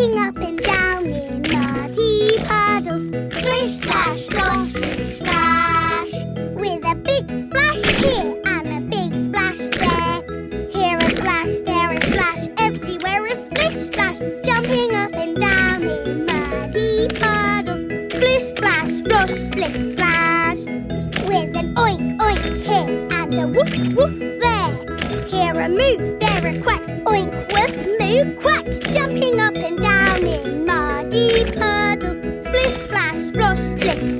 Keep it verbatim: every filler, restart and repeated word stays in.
jumping up and down in muddy puddles. Splish, splash, splosh, splish, splash. With a big splash here and a big splash there. Here a splash, there a splash, everywhere a splish, splash. Jumping up and down in muddy puddles. Splish, splash, splosh, splish, splash. With an oink, oink here and a woof, woof there. Here a moo, there a quack, oink, woof, moo, quack. Jumping up and down in muddy puddles. Splish, splash, splosh, splish,